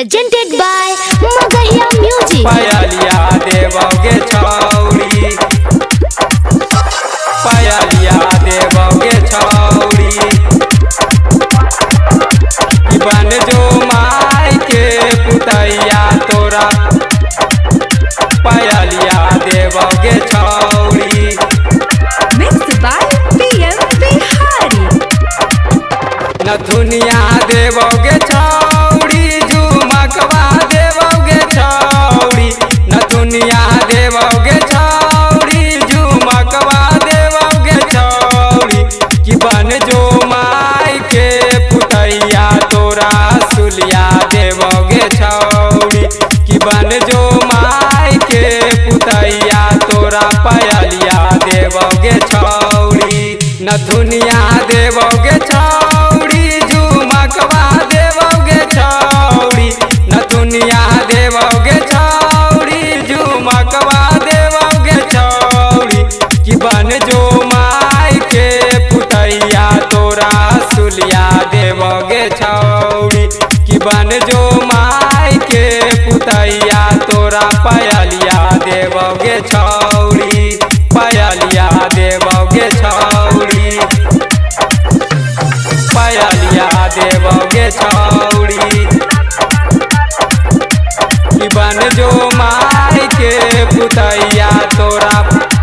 presented by Magahia Music। पायलिया देवोगे छौरी, पायलिया देवोगे छौरी, बन जो माई के पुतैया तोरा, पायलिया देवोगे छौरी। Mixed by PM Bihari। नथुनिया देवोगे छौरी, झुमकवा देवोगे छौरी, नथुनिया देवोगे छौरी, झुमकवा देवोगे छौरी, कि बन जो माई के पुतैया तोरा, सुलिया देवोगे छौरी, कि बन जो माई के पुतैया तोरा, पायलिया देवोगे छौरी। नथुनिया देवोगे छौरी, झुमकवा देवोगे छौरी, नथुनिया देवोगे छौरी, झुमकवा देवोगे छौरी, कि बन जो माई के पुतैया तोरा, सुलिया देवोगे छौरी, कि बन जो माई के पुतैया तोरा, पायलिया देवोगे छौरी, पायलिया देवोगे छौरी, पायलिया देवोगे छौरी, कि बन जो माई के पुतैया तोरा।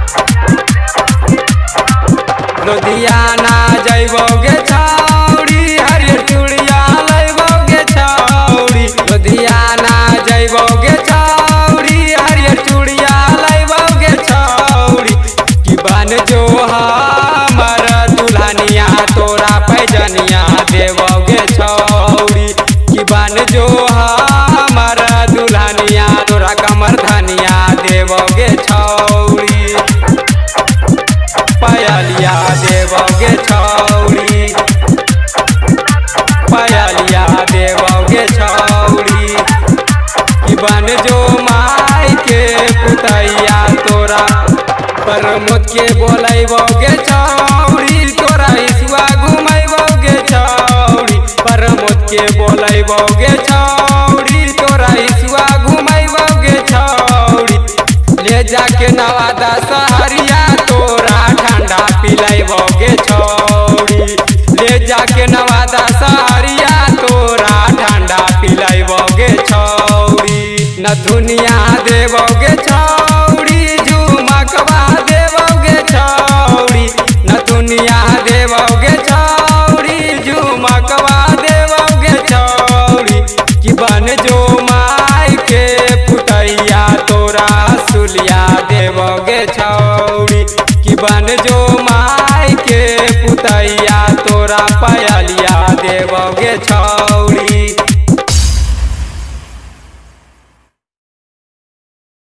लुधियाना जैबोगे छौरी, हरियर चूड़िया लैबोगे छौरी, लुधियाना जैबोगे छौरी, हरियर चूड़िया लैबोगे छौरी, कि बन जो हमर दुल्हनिया तोरा, पैजनिया देवोगे छौरी, कि बन जो हमर दुल्हनिया तोरा, कमर धनिया देवोगे छौरी, पायलिया देवोगे छौरी, पायलिया देवोगे छौरी, कि बन जो माई के पुतैया तोरा। प्रमोद के बोलैबोगे छौरी, तोरा हिसुआ घुमैबोगे छौरी, प्रमोद के बोलैबोगे छौरी, तोरा हिसुआ घुमैबोगे छौरी, ले जाके नवादा सहरिया तोरा, ठंडा पिलैबोगे छौरी, ले जाके नवादा सहरिया तोरा, ठंडा पिलैबोगे छौरी। नथुनिया देवोगे छौरी, झुमकवा देवोगे छौरी, नथुनिया देवोगे छौरी, झुमकवा देवोगे छौरी, कि बन जो माई के पुतैया तोरा, सुलिया देवोगे छौरी, कि बन जो माई के पुतैया तोरा, पायलिया देवोगे छौरी।